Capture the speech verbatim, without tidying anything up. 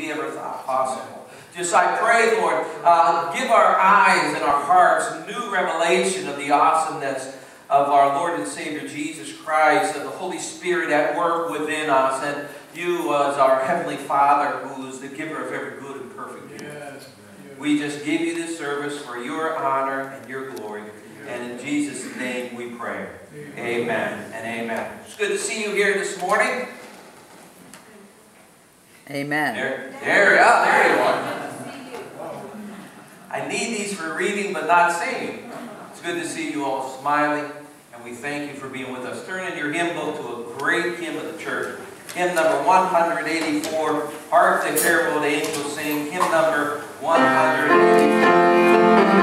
we ever thought possible. Just I pray, Lord, uh, give our eyes and our hearts new revelation of the awesomeness of our Lord and Savior Jesus Christ, of the Holy Spirit at work within us, and you as our Heavenly Father, who is the giver of every good and perfect gift. Yes. We just give you this service for your honor and your glory. And in Jesus' name we pray. Amen and amen. It's good to see you here this morning. Amen. There, there, yeah, there you are. I need these for reading but not singing. It's good to see you all smiling, and we thank you for being with us. Turn in your hymn book to a great hymn of the church. Hymn number one hundred eighty-four, Hark the Herald Angels Sing. Hymn number one hundred eighty-four.